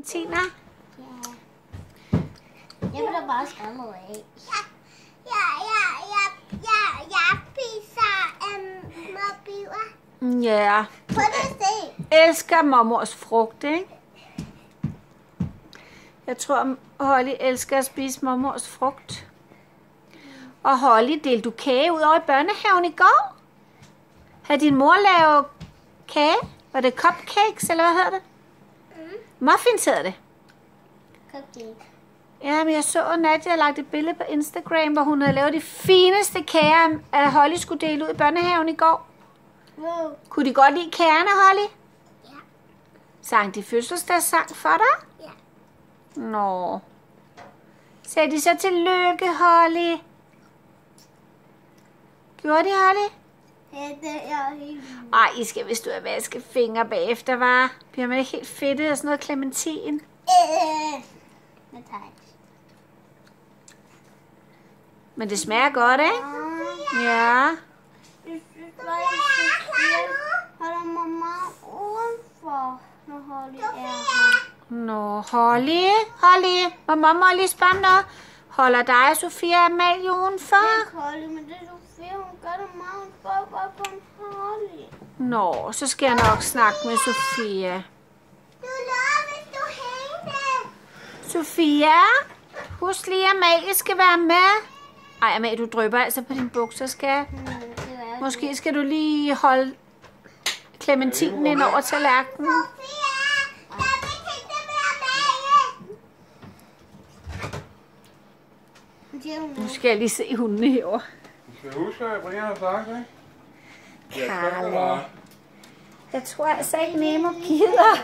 Tina? Ja. Jeg vil da bare skræmme af. Jeg spiser mobbiler. Ja. Prøv at se. Elsker mormors frugt, ikke? Jeg tror, Holly elsker at spise mormors frugt. Og Holly, delte du kage ud over i børnehaven i går? Havde din mor lavet kage? Var det cupcakes, eller hvad hedder det? Muffins hedder det. Cupcake. Ja, men jeg så, at Nadia havde lagt et billede på Instagram, hvor hun havde lavet de fineste kager, at Holly skulle dele ud i børnehaven i går. Wow. Kunne de godt lide kagerne, Holly? Ja. Sang de fødselsdagssang for dig? Ja. Nå. Sagde de så tillykke, Holly? Gjorde de, Holly? Ja, det er helt... Ej, I skal vist ud at vaske fingre bagefter, var. Bliver man ikke helt fedtet af sådan noget clementin? Med tegn. Men det smager godt, ikke? Ja. Jeg synes bare, jeg holder mig meget udenfor, når Holly er her. Nå, Holly. Må mamma lige spørge noget? Holder dig og Sofia og Amalie udenfor? Ikke Holly, men det er Sofia, hun gør det meget. Hun spørger bare på en Holly. Nå, så skal jeg nok snakke med Sofia. Du lover, hvis du hængte. Sofia, husk lige, at Amalie skal være med. Ej, Amalie, du drypper altså på dine bukser, skal. Måske skal du lige holde clementinen ind over tallerkenen. Nu skal jeg lige se hundene herovre. Du skal huske, at jeg bringer dig sagt, ikke? Carla. Jeg tror altså ikke, Nemo gider.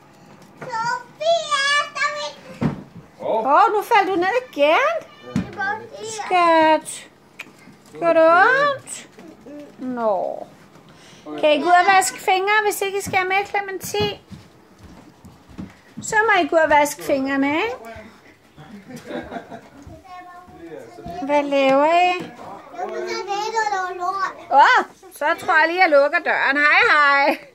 Nu faldt du ned igen. Skat. Gør det ondt? Nå. Kan I gå ud og vaske fingre, hvis ikke I skal have med clementin? Så må I gå ud og vaske fingrene, ikke? Hvad laver I? Så tror jeg lige, jeg lukker døren. Hej, hej.